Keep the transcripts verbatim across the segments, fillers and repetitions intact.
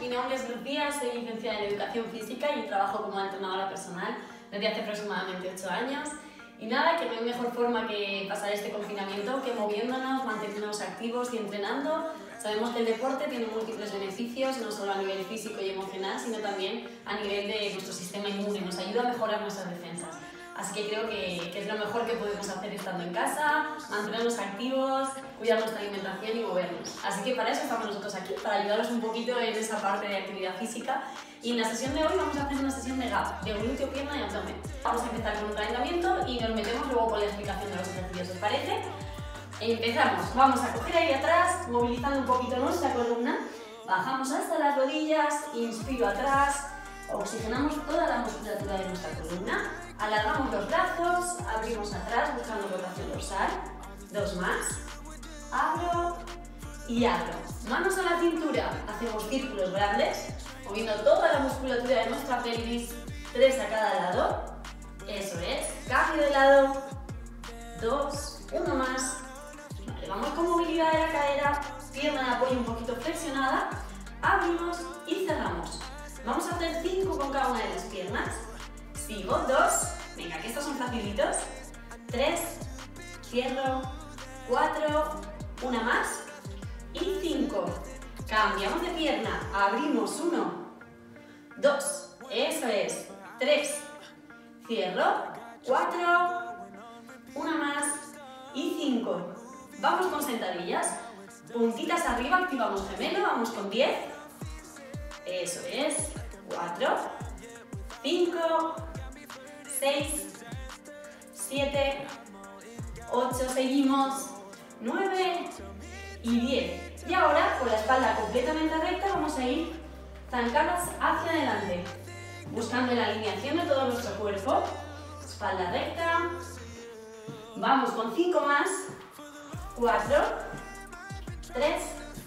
Mi nombre es Lucía, soy licenciada en Educación Física y trabajo como entrenadora personal desde hace aproximadamente ocho años. Y nada, que no hay mejor forma que pasar este confinamiento que moviéndonos, manteniéndonos activos y entrenando. Sabemos que el deporte tiene múltiples beneficios, no solo a nivel físico y emocional, sino también a nivel de nuestro sistema inmune. Nos ayuda a mejorar nuestras defensas. Así que creo que, que es lo mejor que podemos hacer estando en casa, mantenernos activos, cuidar nuestra alimentación y movernos. Así que para eso estamos nosotros aquí, para ayudaros un poquito en esa parte de actividad física. Y en la sesión de hoy vamos a hacer una sesión de G A P, de glúteo, pierna y abdomen. Vamos a empezar con un calentamiento y nos metemos luego con la explicación de los ejercicios, ¿os parece? Empezamos. Vamos a coger ahí atrás, movilizando un poquito nuestra columna. Bajamos hasta las rodillas, inspiro atrás, oxigenamos toda la musculatura de nuestra columna. Alargamos los brazos, abrimos atrás buscando rotación dorsal. Dos más. Abro y abro. Manos a la cintura. Hacemos círculos grandes, moviendo toda la musculatura de nuestra pelvis. Tres a cada lado. Eso es. Cambio de lado. Dos. Uno más. Vale, vamos con movilidad de la cadera. Pierna de apoyo un poquito flexionada. Abrimos y cerramos. Vamos a hacer cinco con cada una de las piernas. Sigo, dos, venga, que estos son facilitos. Tres, cierro, cuatro, una más. Y cinco. Cambiamos de pierna, abrimos, uno, dos, eso es. Tres, cierro, cuatro, una más. Y cinco. Vamos con sentadillas. Puntitas arriba, activamos gemelo, vamos con diez. Eso es. cuatro, cinco, seis, siete, ocho, seguimos, nueve y diez. Y ahora, con la espalda completamente recta, vamos a ir zancadas hacia adelante, buscando la alineación de todo nuestro cuerpo. Espalda recta. Vamos con cinco más. cuatro, tres,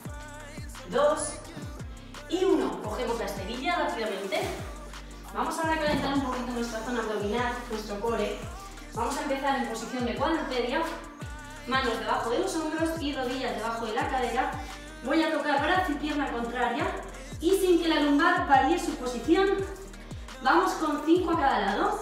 dos y uno. Cogemos la esterilla rápidamente. Vamos ahora a calentar un poquito nuestra zona abdominal, nuestro core. Vamos a empezar en posición de cuadrupedia, manos debajo de los hombros y rodillas debajo de la cadera. Voy a tocar brazo y pierna contraria y sin que la lumbar varíe su posición. Vamos con cinco a cada lado.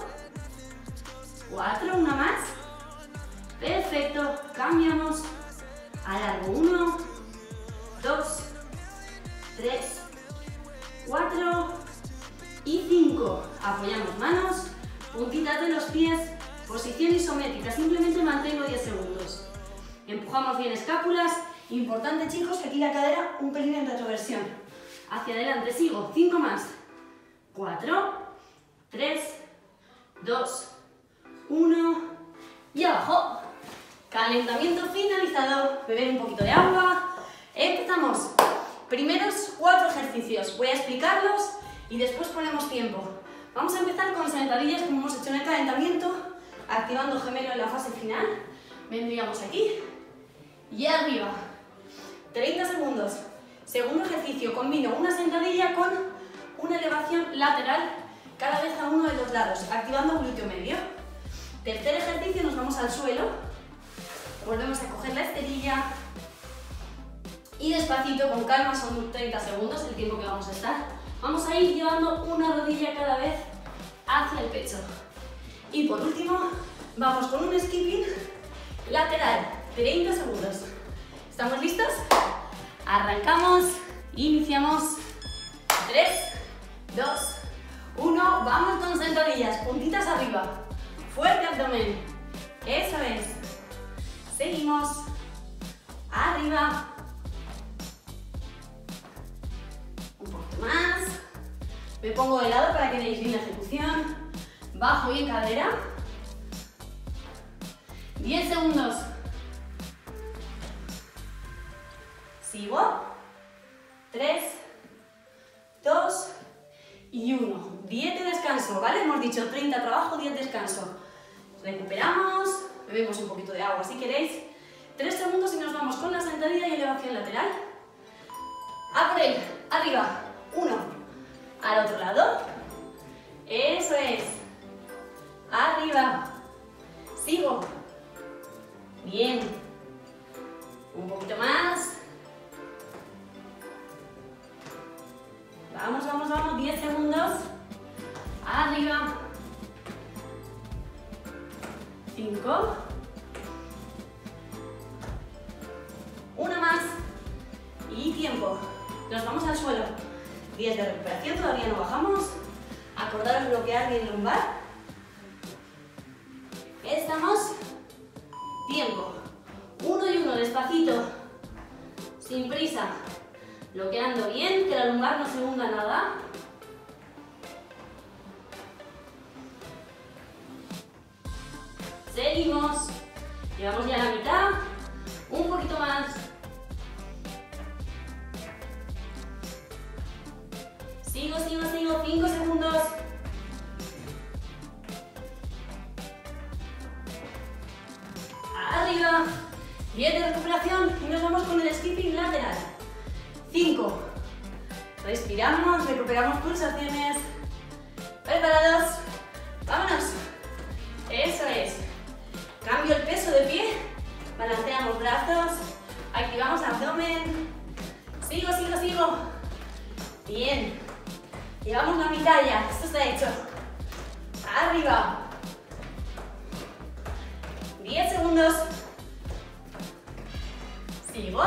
cuatro, una más. Perfecto, cambiamos. Alargo, uno, dos, tres, cuatro y cinco. Apoyamos manos, puntitas de los pies, posición isométrica. Simplemente mantengo diez segundos. Empujamos bien escápulas. Importante, chicos, que aquí la cadera un pelín en retroversión. Hacia adelante, sigo. cinco más. cuatro, tres, dos, uno y abajo. Calentamiento finalizado. Beber un poquito de agua. Empezamos. Primeros cuatro ejercicios. Voy a explicarlos y después ponemos tiempo. Vamos a empezar con sentadillas como hemos hecho en el calentamiento, activando gemelo en la fase final. Vendríamos aquí y arriba. treinta segundos. Segundo ejercicio, combino una sentadilla con una elevación lateral cada vez a uno de los lados, activando glúteo medio. Tercer ejercicio, nos vamos al suelo. Volvemos a coger la esterilla. Y despacito, con calma, son treinta segundos el tiempo que vamos a estar. Vamos a ir llevando una rodilla cada vez hacia el pecho. Y por último, vamos con un skipping lateral, treinta segundos. ¿Estamos listos? Arrancamos, iniciamos. tres, dos, uno. Vamos con sentadillas, puntitas arriba. Fuerte abdomen. Eso es. Seguimos. Arriba. Un poquito más. Me pongo de lado para que veáis bien la ejecución. Bajo bien cadera. diez segundos. Sigo. tres, dos y uno. diez de descanso, ¿vale? Hemos dicho treinta trabajo, diez descanso. Recuperamos. Bebemos un poquito de agua si queréis. tres segundos y nos vamos con la sentadilla y elevación lateral. A por él. Arriba. uno. Al otro lado. Eso es. Arriba. Sigo. Bien. Un poquito más. Vamos, vamos, vamos, diez segundos. Arriba. cinco. Una más. Y tiempo. Nos vamos al suelo. diez de recuperación, todavía no bajamos. Acordaros bloquear bien lumbar. Estamos. Tiempo. Uno y uno, despacito. Sin prisa. Bloqueando bien, que la lumbar no se hunda nada. Seguimos. Llevamos ya la mitad. Un poquito más. Sigo, sigo, sigo. cinco segundos. Arriba. diez de recuperación y nos vamos con el skipping lateral. cinco. Respiramos, recuperamos pulsaciones. ¿Preparados? ¡Vámonos! Eso es. Cambio el peso de pie. Balanceamos brazos. Activamos abdomen. Sigo, sigo, sigo. Bien. Llevamos la mitad ya. Esto está hecho. Arriba. diez segundos. Sigo.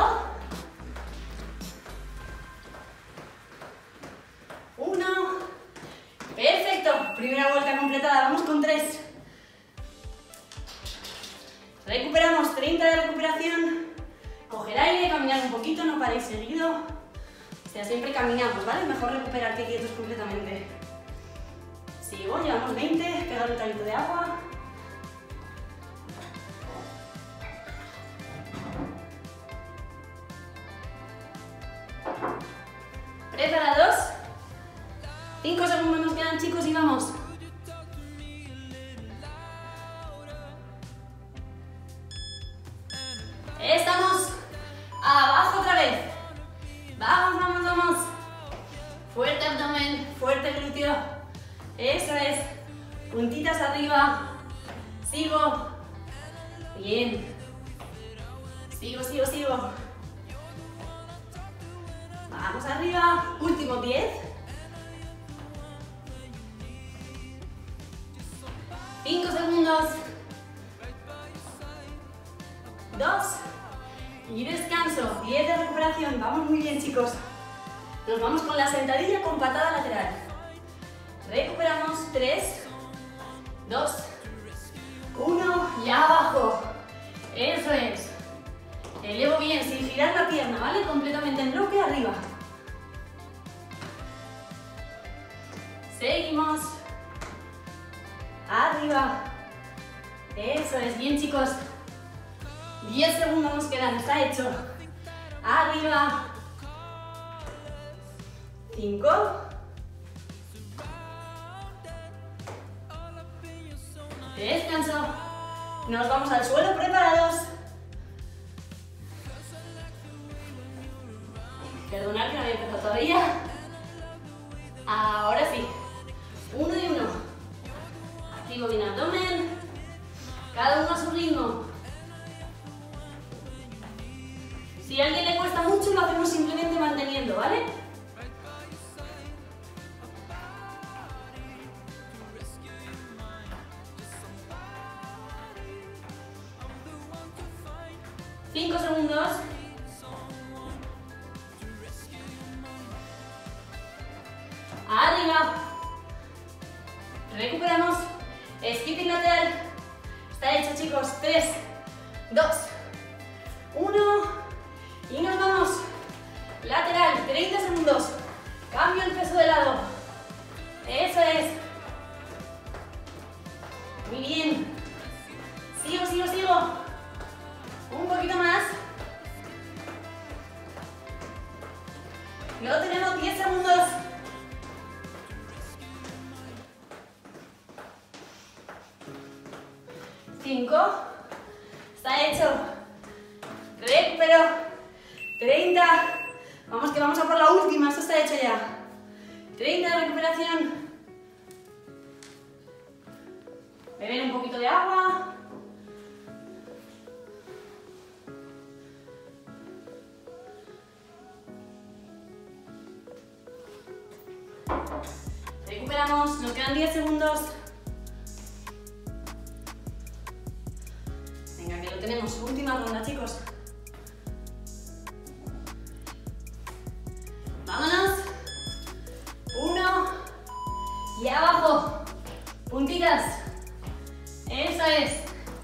Uno. Perfecto. Primera vuelta completada. Vamos con tres. Recuperamos treinta de recuperación. Coger aire, caminar un poquito, no paréis seguido. O sea, siempre caminamos, ¿vale? Mejor recuperar que quietos completamente. Sigo, llevamos veinte. Pegar un traguito de agua. ¿Preparados? cinco segundos nos quedan, chicos, y vamos. Estamos abajo otra vez. Vamos, vamos, vamos. Fuerte abdomen, fuerte glúteo. Eso es. Puntitas arriba. Sigo. Bien. Sigo, sigo, sigo. Vamos arriba. Último diez. cinco segundos. dos. Y descanso. diez de recuperación. Vamos muy bien, chicos. Nos vamos con la sentadilla con patada lateral. Recuperamos. tres, dos, uno. Y abajo. Eso es. Elevo bien, sin girar la pierna, ¿vale? Completamente en bloque arriba. Seguimos. Arriba. Eso es. Bien, chicos. diez segundos nos quedan. Está hecho. Arriba. cinco. Descanso. Nos vamos al suelo. ¿Preparados? Perdonad que no había empezado todavía. Ahora sí. Uno y uno. Activo bien abdomen. Cada uno a su ritmo. Si a alguien le cuesta mucho, lo hacemos simplemente manteniendo, ¿vale? Cinco segundos. Arriba. Recuperamos. Skipping lateral. Está hecho, chicos. tres, dos, uno. Y nos vamos. Lateral. treinta segundos. Cambio el peso de lado. Eso es. Muy bien. Sigo, sigo, sigo. Un poquito más. Luego tenemos diez segundos. cinco. Está hecho. Recupero. treinta. Vamos que vamos a por la última. Esto está hecho ya. treinta de recuperación. Beber un poquito de agua. vamos, nos quedan diez segundos. Venga, que lo tenemos. Última ronda, chicos. Vámonos. Uno. Y abajo. Puntitas. Eso es.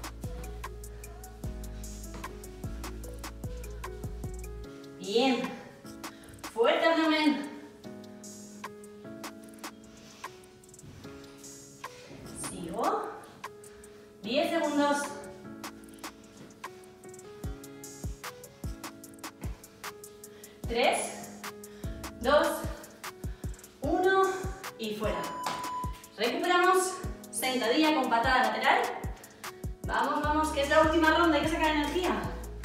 Bien. Fuerte abdomen. Sigo. diez segundos. tres, dos, uno y fuera. Recuperamos. Sentadilla con patada lateral. Vamos, vamos, que es la última ronda, hay que sacar energía.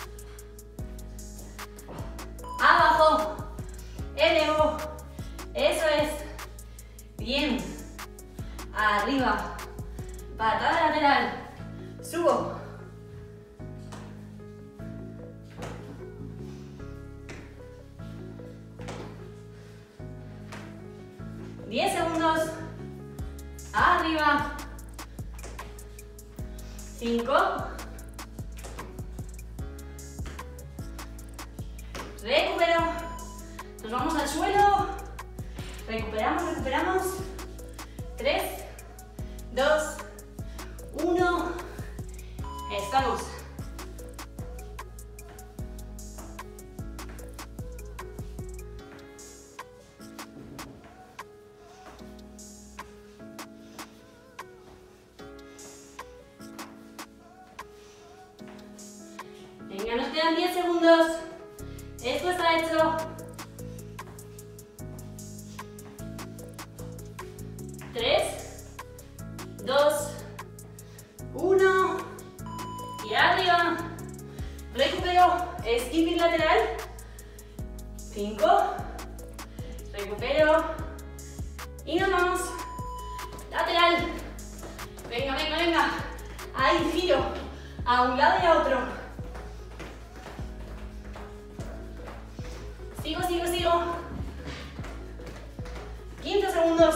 Abajo. Elevo. Eso es. Bien. Arriba. Patada lateral. Subo. diez segundos. Arriba. cinco. Recupero. Nos vamos al suelo. Recuperamos, recuperamos. tres, dos, uno. Estamos. Venga, nos quedan diez segundos. Esto está hecho. tres, dos, uno. Y arriba. Recupero. Skipping lateral. cinco. Recupero. Y nos vamos. Lateral. Venga, venga, venga. Ahí giro. A un lado y a otro. Sigo, sigo, sigo. quince segundos.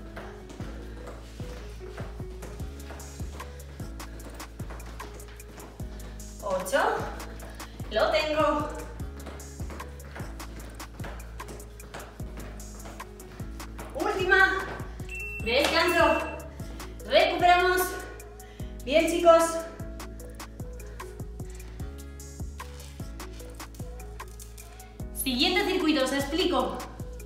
ocho. Lo tengo. Última. Descanso. Recuperamos. Bien, chicos. Siguiente circuito, os explico.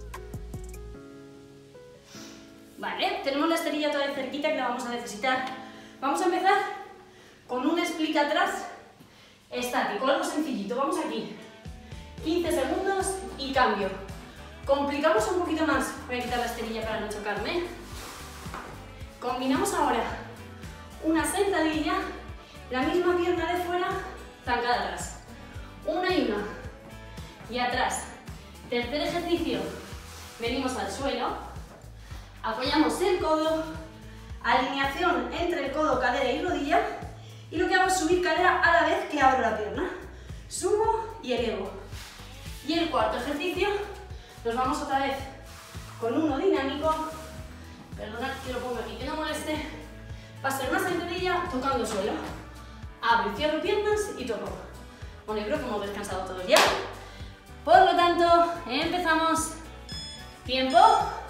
Vale, tenemos la esterilla toda cerquita que la vamos a necesitar. Vamos a empezar con un split atrás estático, algo sencillito. Vamos aquí. quince segundos y cambio. Complicamos un poquito más. Voy a quitar la esterilla para no chocarme. Combinamos ahora una sentadilla, la misma pierna de fuera, zancada atrás. Una y una. Y atrás. Tercer ejercicio. Venimos al suelo. Apoyamos el codo. Alineación entre el codo, cadera y rodilla. Y lo que hago es subir cadera a la vez que abro la pierna. Subo y elevo. Y el cuarto ejercicio, nos vamos otra vez con uno dinámico. Perdonad que lo pongo aquí, que no moleste. Va a ser una sentadilla tocando suelo. Abro y cierro piernas y toco. Bueno, yo creo que hemos descansado todos ya. Por lo tanto, empezamos. Tiempo.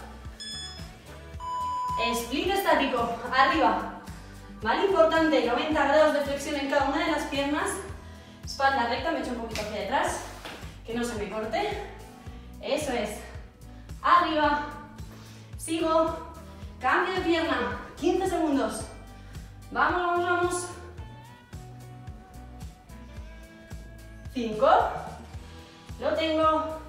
Split estático, arriba. Vale, importante, noventa grados de flexión en cada una de las piernas. Espalda recta, me echo un poquito hacia atrás, que no se me corte. Eso es. Arriba. Sigo. Cambio de pierna. quince segundos. Vamos, vamos, vamos. cinco. Lo tengo.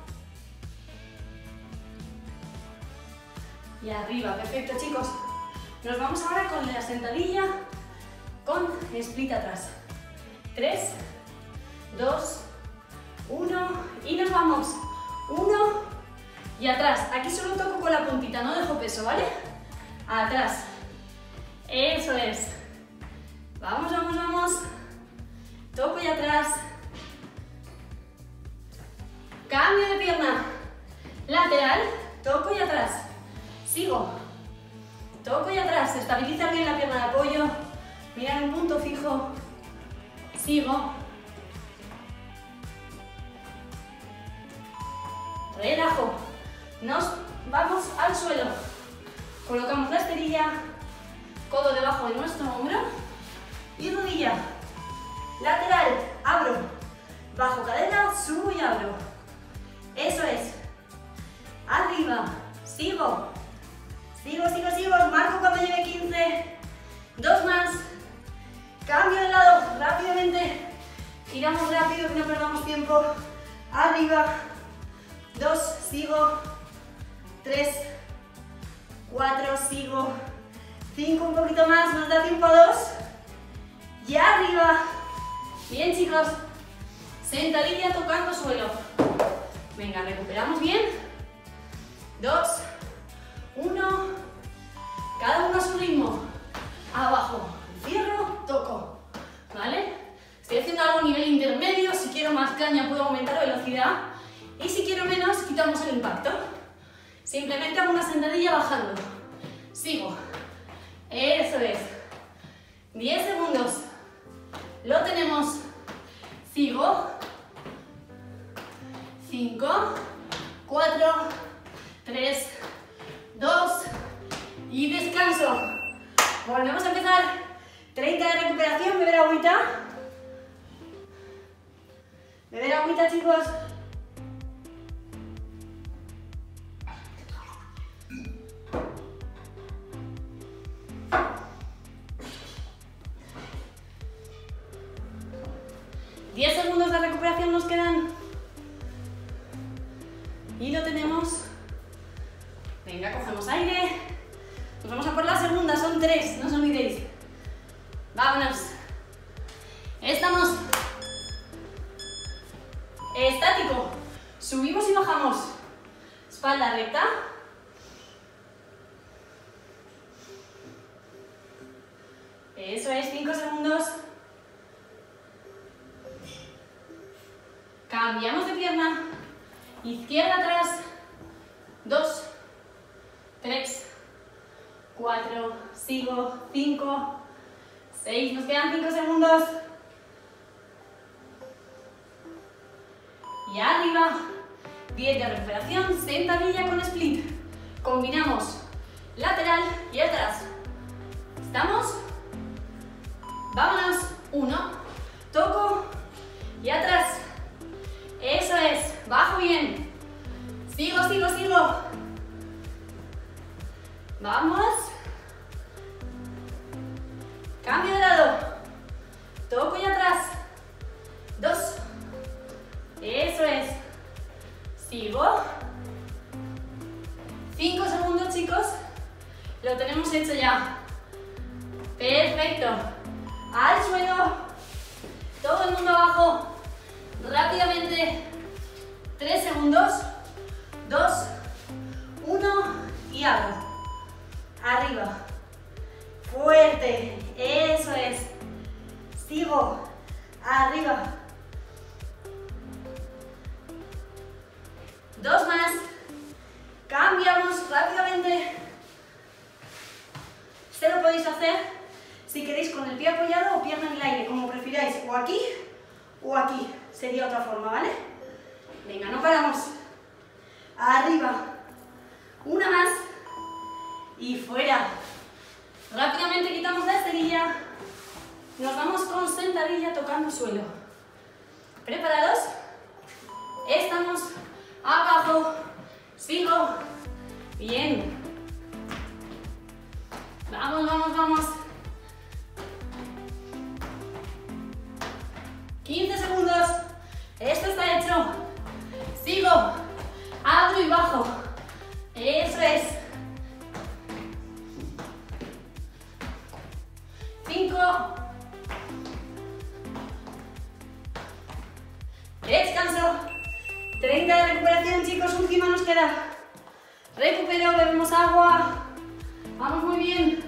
Y arriba, perfecto, chicos. Nos vamos ahora con la sentadilla con split atrás. tres, dos, uno y nos vamos. uno y atrás. Aquí solo toco con la puntita, no dejo peso, ¿vale? Atrás. Eso es. Vamos, vamos, vamos. Toco y atrás. Cambio de pierna. Lateral. Toco y atrás. Sigo. Toco y atrás, estabiliza bien la pierna de apoyo, mirar un punto fijo, sigo, relajo, nos vamos al suelo, colocamos la esterilla, codo debajo de nuestro hombro y rodilla, lateral, abro, bajo cadera, subo y abro, eso es, arriba, sigo, sigo, sigo, sigo, marco cuando lleve quince, dos más, cambio de lado, rápidamente, giramos rápido, que no perdamos tiempo, arriba, dos, sigo, tres, cuatro, sigo, cinco, un poquito más, nos da tiempo a dos, y arriba, bien chicos, sentadilla tocando suelo, venga, recuperamos bien, dos, uno, cada uno a su ritmo, abajo, cierro, toco, ¿vale? Estoy haciendo algo a nivel intermedio, si quiero más caña puedo aumentar la velocidad y si quiero menos quitamos el impacto. Simplemente hago una sentadilla bajando, sigo, eso es, diez segundos, lo tenemos, sigo, cinco, cuatro, tres, dos y descanso. Volvemos a empezar, treinta de recuperación, beber agüita. Beber agüita, chicos. diez segundos de recuperación nos quedan. Y lo tenemos. Venga, cogemos aire. Nos vamos a por la segunda, son tres, no os olvidéis. Vámonos. Estamos. Estático. Subimos y bajamos. Espalda recta. Eso es, cinco segundos. Cambiamos de pierna. Izquierda atrás. Dos. Tres. Cuatro. Sigo. Cinco. Seis. Nos quedan cinco segundos. Y arriba. diez de recuperación. Sentadilla con split. Combinamos lateral y atrás. ¿Estamos? Vámonos. Uno. Toco. Y atrás. Eso es. Bajo bien. Sigo, sigo, sigo. Vamos. Cambio de lado. Toco y atrás. Dos. Eso es. Sigo. Cinco segundos, chicos. Lo tenemos hecho ya. Perfecto. Al suelo. Todo el mundo abajo. Rápidamente. Tres segundos. Dos. Uno. Y abro. Arriba. Fuerte. Eso es. Sigo. Arriba. Dos más. Cambiamos rápidamente. Esto lo podéis hacer si queréis con el pie apoyado o pierna en el aire, como prefiráis. O aquí o aquí. Sería otra forma, ¿vale? Venga, no paramos. Arriba. Una más. Y fuera. Rápidamente quitamos la esterilla. Nos vamos con sentadilla tocando suelo. ¿Preparados? Estamos. Abajo. Sigo. Bien. Vamos, vamos, vamos. quince segundos. Esto está hecho. Sigo. Abro y bajo. Eso es. cinco. Descanso. treinta de recuperación, chicos. Última nos queda. Recupero, bebemos agua. Vamos muy bien.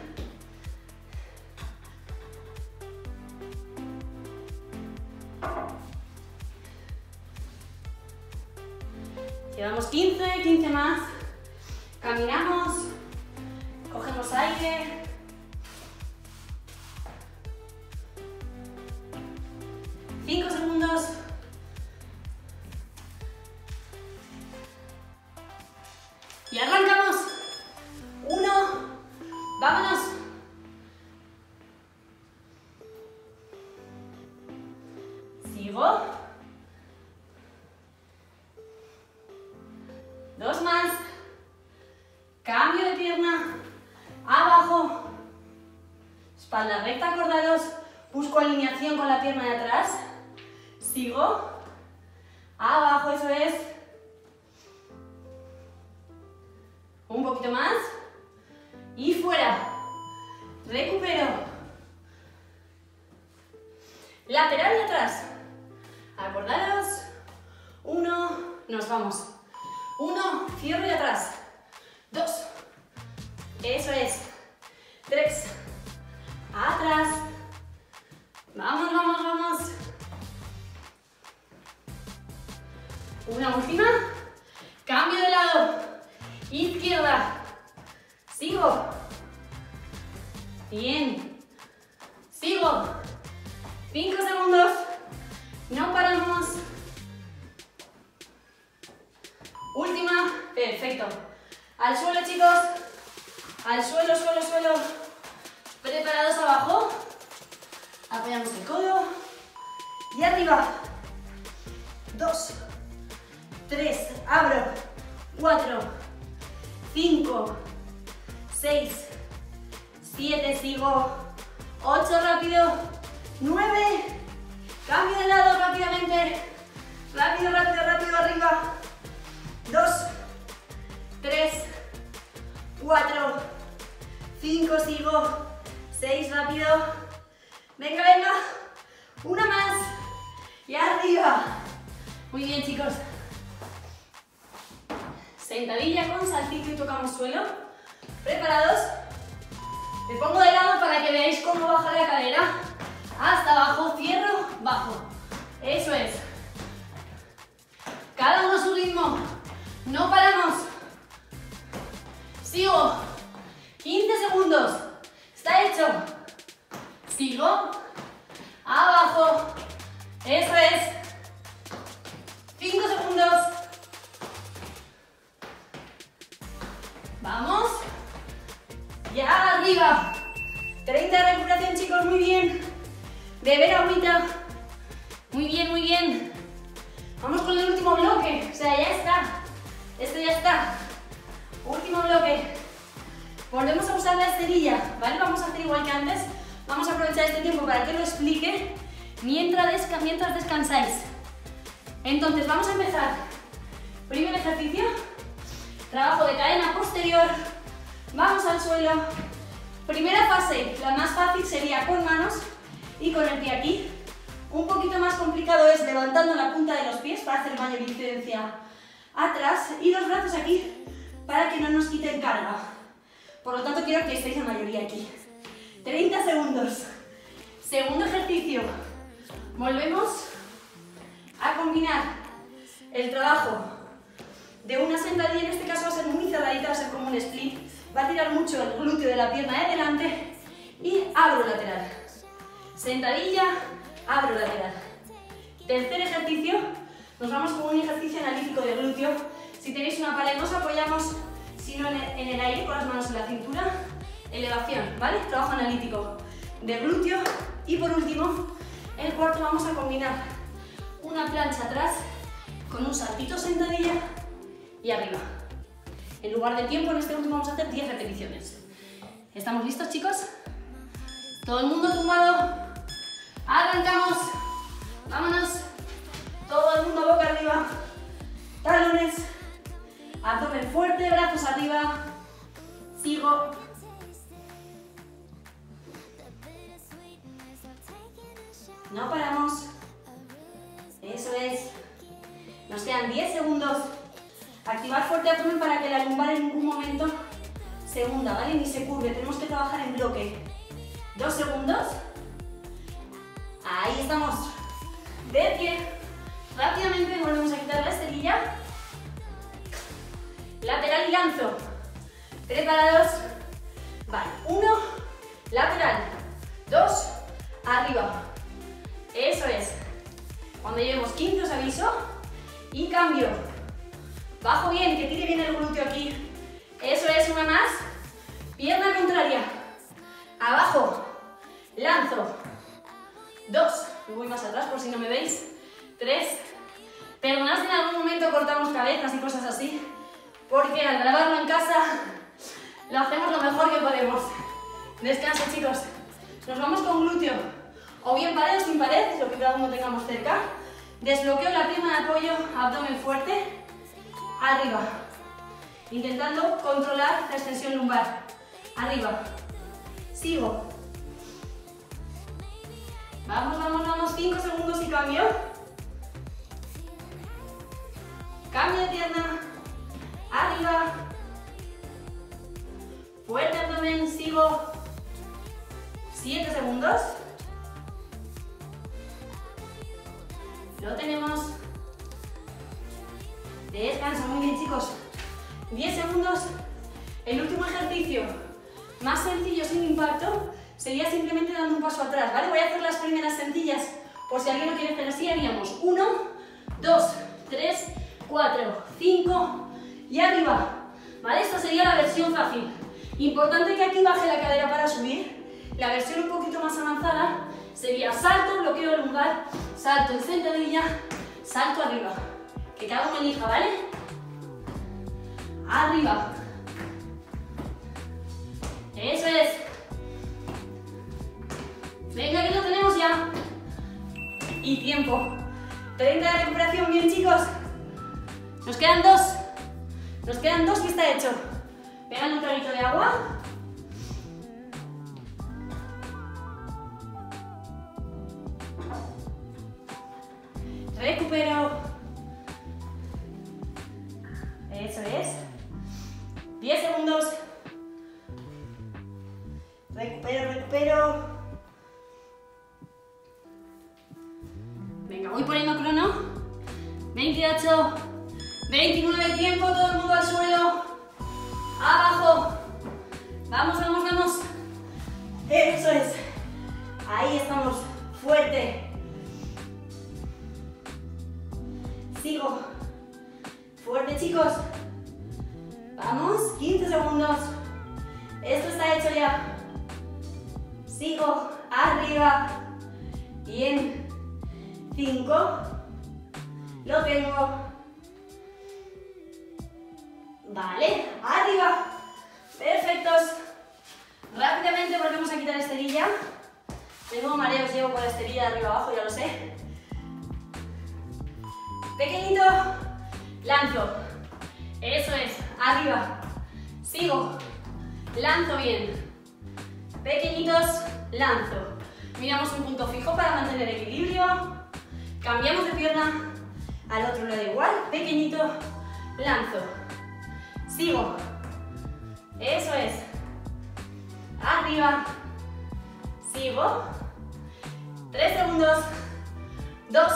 Llevamos quince, quince más. Caminamos. Cogemos aire. Cinco segundos. Y arrancamos. Uno. Vámonos. Sigo. Dos más. Cambio de pierna. Abajo. Espalda recta, acordados. Busco alineación con la pierna de atrás. Sigo. Abajo, eso es. Un poquito más. Y fuera. Recupero. Lateral y atrás. Acordados. Uno. Nos vamos. Uno. Cierro y atrás. Dos. Eso es. Tres. Atrás. Vamos, vamos, vamos. Una última. Cambio de lado. Izquierda. Sigo. Bien. Sigo. Cinco segundos. No paramos. Última. Perfecto. Al suelo, chicos. Al suelo, suelo, suelo. Preparados abajo. Apoyamos el codo. Y arriba. Dos. Tres. Abro. Cuatro. Cinco. Seis. Siete. Sigo. Ocho. Rápido. Nueve. Cambio de lado rápidamente. Rápido, rápido, rápido. Arriba. Dos. Tres. Cuatro. Cinco. Sigo. Seis. Rápido. Venga, venga. Una más. Y arriba. Muy bien, chicos. Sentadilla con saltito y tocamos suelo. ¿Preparados? Me pongo de lado para que veáis cómo baja la cadera. Hasta abajo, cierro, bajo. Eso es. Cada uno a su ritmo. No paramos. Sigo. quince segundos. Está hecho. Sigo. Abajo. Eso es. cinco segundos. Vamos. Ya arriba. treinta de recuperación, chicos. Muy bien. Beber agüita. Muy bien, muy bien. Vamos con el último bloque. O sea, ya está. Esto ya está. Último bloque. Volvemos a usar la esterilla, ¿vale? Vamos a hacer igual que antes. Vamos a aprovechar este tiempo para que lo explique mientras, desca mientras descansáis. Entonces, vamos a empezar. Primer ejercicio. Trabajo de cadena posterior. Vamos al suelo. Primera fase, la más fácil sería con manos y con el pie aquí. Un poquito más complicado es levantando la punta de los pies para hacer mayor incidencia atrás y los brazos aquí para que no nos quiten carga. Por lo tanto, quiero que estéis en mayoría aquí. treinta segundos. Segundo ejercicio. Volvemos a combinar el trabajo de una sentadilla, en este caso va a ser muy cerradita, va a ser como un split. Va a tirar mucho el glúteo de la pierna de delante y abro lateral. Sentadilla, abro lateral. Tercer ejercicio, nos vamos con un ejercicio analítico de glúteo. Si tenéis una pared, nos apoyamos, si no en el, en el aire, con las manos en la cintura. Elevación, ¿vale? Trabajo analítico de glúteo. Y por último, el cuarto, vamos a combinar una plancha atrás con un saltito sentadilla y arriba. En lugar de tiempo, en este último vamos a hacer diez repeticiones. ¿Estamos listos, chicos? Todo el mundo tumbado. Arrancamos. Vámonos. Todo el mundo boca arriba. Talones. Abdomen fuerte, brazos arriba. Sigo. No paramos. Eso es. Nos quedan diez segundos. Activar fuerte abdomen para que la lumbar en ningún momento se hunda, ¿vale? Ni se curve. Tenemos que trabajar en bloque. Dos segundos. Ahí estamos. De pie. Rápidamente volvemos a quitar la esterilla. Lateral y lanzo. Preparados. Vale, uno, lateral, dos, arriba. Eso es. Cuando llevemos quince os aviso y cambio. Bajo bien, que tire bien el glúteo aquí. Eso es, una más. Pierna contraria. Abajo. Lanzo. Dos. Me voy más atrás por si no me veis. Tres. Perdonad si en algún momento cortamos cabezas y cosas así, porque al grabarlo en casa lo hacemos lo mejor que podemos. Descanso, chicos. Nos vamos con glúteo. O bien pared o sin pared, lo que cada uno tengamos cerca. Desbloqueo la pierna de apoyo, abdomen fuerte. Arriba. Intentando controlar la extensión lumbar. Arriba. Sigo. Vamos, vamos, vamos. cinco segundos y cambio. Cambio de pierna. Arriba. Fuerte abdomen. Sigo. siete segundos. Lo tenemos. Descanso. Muy bien, chicos. diez segundos. El último ejercicio, más sencillo, sin impacto, sería simplemente dando un paso atrás, ¿vale? Voy a hacer las primeras sencillas, por si alguien lo quiere hacer así, haríamos uno, dos, tres, cuatro, cinco y arriba, ¿vale? Esta sería la versión fácil. Importante que aquí baje la cadera para subir. La versión un poquito más avanzada sería salto, bloqueo lumbar, salto en sentadilla, salto arriba. Que cada uno elija, ¿vale? Arriba. Eso es. Venga, que lo tenemos ya. Y tiempo. treinta de recuperación, bien, chicos. Nos quedan dos. Nos quedan dos y está hecho. Pegan un traguito de agua. Recupero. Eso es. diez segundos. Recupero, recupero. Venga, voy poniendo crono. veintiocho, veintinueve, tiempo, todo el mundo al suelo. Abajo. Vamos, vamos, vamos. Eso es. Ahí estamos. Fuerte. Sigo. Fuerte, chicos. Vamos, quince segundos. Esto está hecho ya. Sigo, arriba. Bien. cinco. Lo tengo. Vale, arriba. Perfectos. Rápidamente volvemos a quitar esterilla. Tengo mareos, llevo con la esterilla de arriba abajo, ya lo sé. Pequeñito. Lanzo. Eso es. Arriba. Sigo. Lanzo bien. Pequeñitos. Lanzo. Miramos un punto fijo para mantener equilibrio. Cambiamos de pierna. Al otro lado igual. Pequeñito. Lanzo. Sigo. Eso es. Arriba. Sigo. Tres segundos. Dos.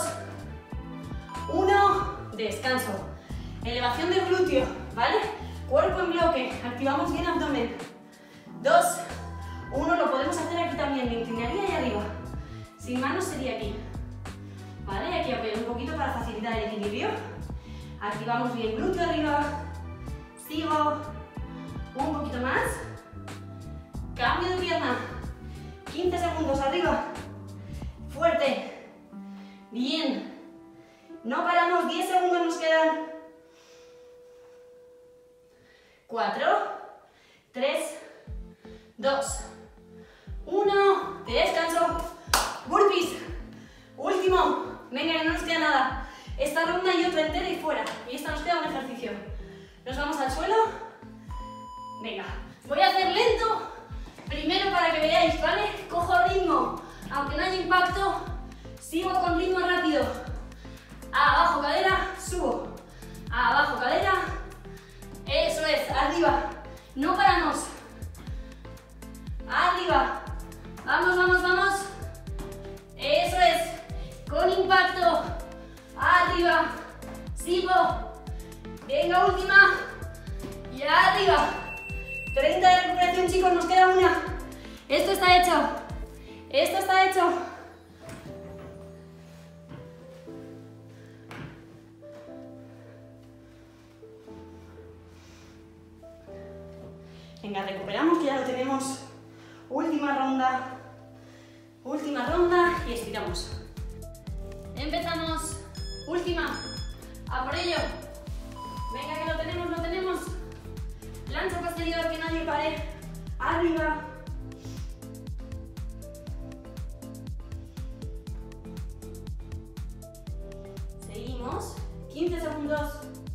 Uno. Descanso. Elevación del glúteo, ¿vale? Cuerpo en bloque. Activamos bien abdomen. Dos. Uno. Lo podemos hacer aquí también. Me inclinaría y arriba. Sin manos sería aquí. ¿Vale? Y aquí apoyo un poquito para facilitar el equilibrio. Activamos bien glúteo arriba. Sigo. Un poquito más. Cambio de pierna. quince segundos arriba. Fuerte. Bien. No paramos. diez segundos nos quedan. cuatro, tres, dos, uno. Descanso. Burpees. Último. Venga, que no nos queda nada. Esta ronda y otra entera y fuera. Y esta nos queda un ejercicio. Nos vamos al suelo. Venga. Voy a hacer lento. Primero para que veáis, ¿vale? Cojo ritmo. Aunque no haya impacto, sigo con ritmo rápido. Abajo cadera, subo. Abajo cadera. Eso es, arriba. No paramos. Arriba. Vamos, vamos, vamos. Eso es. Con impacto. Arriba. Sigo. Venga, última. Y arriba. treinta de recuperación, chicos, nos queda una. Esto está hecho. Esto está hecho. Venga, recuperamos que ya lo tenemos. Última ronda. Última ronda y estiramos. Empezamos. Última. A por ello. Venga, que lo tenemos, lo tenemos. Plancha posterior, que nadie pare. Arriba. Seguimos. quince segundos.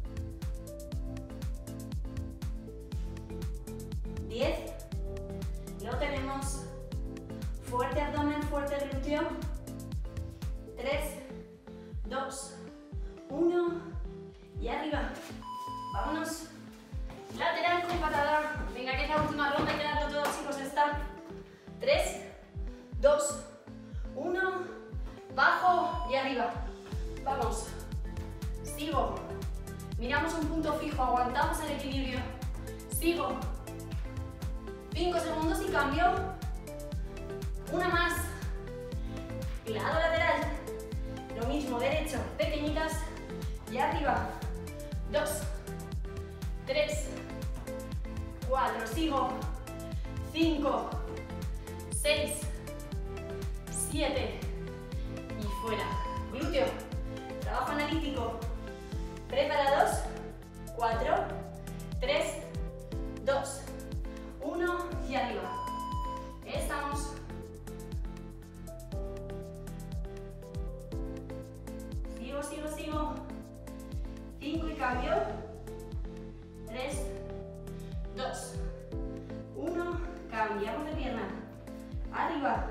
diez. Lo tenemos. Fuerte abdomen, fuerte glúteo. tres, dos, uno. Y arriba. Vámonos. Lateral con patada. Venga, que es la última ronda. Hay que darlo todo, chicos. Está. tres, dos, uno. Bajo y arriba. Vamos. Sigo. Miramos un punto fijo. Aguantamos el equilibrio. Sigo. cinco segundos y cambio. Una más. Lado lateral. Lo mismo, derecho. Pequeñitas. Y arriba. dos, tres, cuatro. Sigo. cinco, seis, siete. Y fuera. Glúteo. Trabajo analítico. Preparados. cuatro, tres, dos, uno. Y arriba. Estamos. Sigo, sigo, sigo. cinco y cambio. tres, dos, uno. Cambiamos de pierna. Arriba.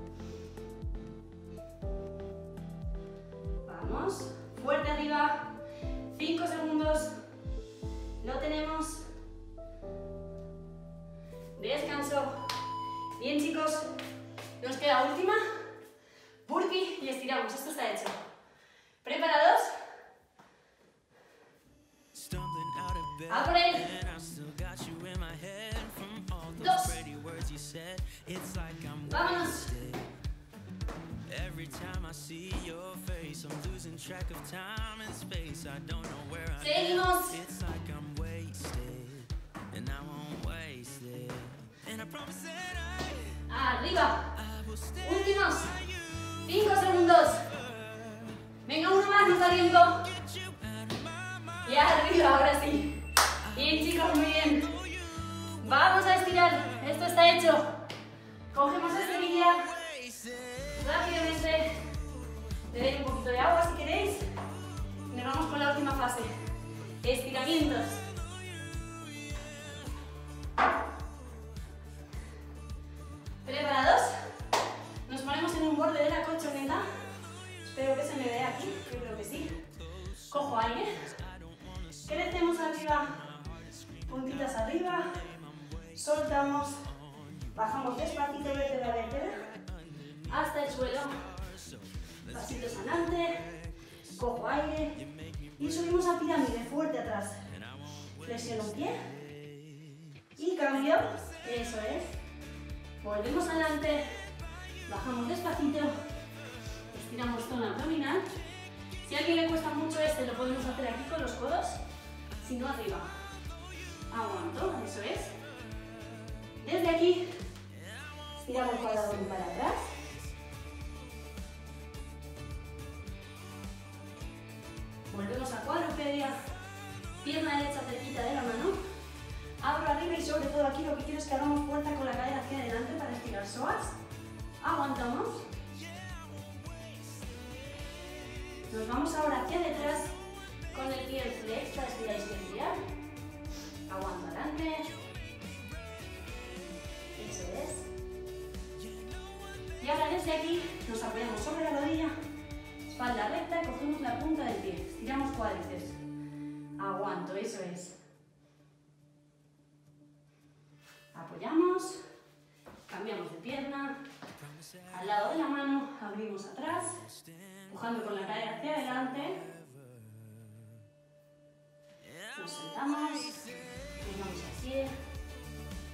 Vamos. Fuerte arriba. cinco segundos. Lo tenemos. Descanso. Bien, chicos. Nos queda última. Burpee y estiramos. Esto está hecho. ¿Preparados? A por él. Dos. Vámonos. Seguimos. Arriba. Últimos. cinco segundos. Venga, uno más, nos da tiempo. Y arriba, ahora sí. Bien, chicos, muy bien. Vamos a estirar. Esto está hecho. Cogemos esta línea. Rápidamente. Le doy un poquito de agua si queréis. Y nos vamos con la última fase. Estiramientos. ¿Preparados? Nos ponemos en un borde de la colchoneta. Espero que se me vea aquí. Yo creo que sí. Cojo aire. Crecemos arriba. Puntitas arriba. Soltamos. Bajamos despacito, vértebra a vértebra. Hasta el suelo. Pasitos adelante. Cojo aire. Y subimos a pirámide, fuerte atrás. Flexiono un pie. Y cambio. Eso es. Volvemos adelante. Bajamos despacito. Estiramos zona abdominal. Si a alguien le cuesta mucho este, lo podemos hacer aquí con los codos. Si no, arriba. Aguanto, eso es. Desde aquí, estiramos cuadrado para atrás. Volvemos a cuadrupedia. Pierna derecha cerquita de la mano. Abro arriba y sobre todo aquí lo que quiero es que hagamos fuerza con la cadera hacia adelante para estirar psoas. Aguantamos. Nos vamos ahora hacia detrás con el pie flex para estirar y estirar. Aguanto adelante. Eso es. Y ahora desde aquí nos apoyamos sobre la rodilla, espalda recta y cogemos la punta del pie. Estiramos cuádriceps. Aguanto, eso es. Apoyamos, cambiamos de pierna, al lado de la mano, abrimos atrás, empujando con la cadera hacia adelante. Nos sentamos, nos vamos así.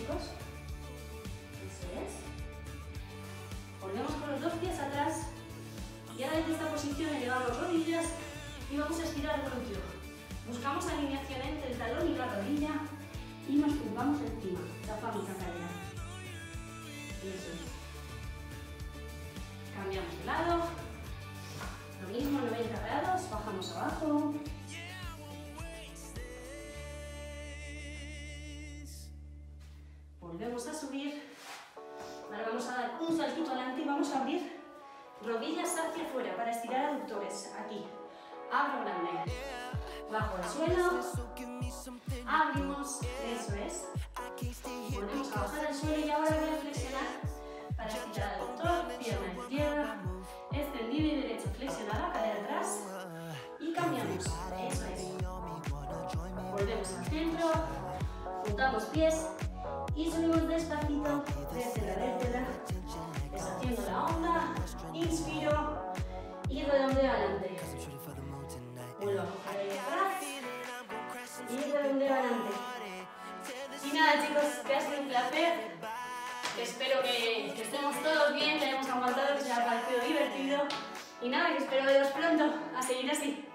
chicos. Eso es. Volvemos con los dos pies atrás. Y ahora desde esta posición elevamos rodillas y vamos a estirar el glúteo. Buscamos alineación entre el talón y la rodilla y nos tumbamos encima. Chafamos la cadera. Eso es. Cambiamos de lado. Lo mismo, noventa grados. Bajamos abajo. Volvemos a subir. Ahora vamos a dar un saltito adelante y vamos a abrir rodillas hacia afuera para estirar aductores. Aquí. Abro grande. Bajo al suelo. Abrimos. Eso es. Volvemos a bajar al suelo y ahora voy a flexionar para estirar aductor. Pierna izquierda. Extendido y derecho. Flexionada. Cadera atrás. Y cambiamos. Eso es. Volvemos al centro. Juntamos pies. Y subimos despacito desde la vértebra, deshaciendo la onda, inspiro y redondeo adelante. Vuelvo a coger ahí atrás y redondeo adelante. Y nada chicos, que ha sido un placer, que espero que, que estemos todos bien, que hayamos aguantado, que os haya parecido divertido. Y nada, que espero veros pronto, a seguir así.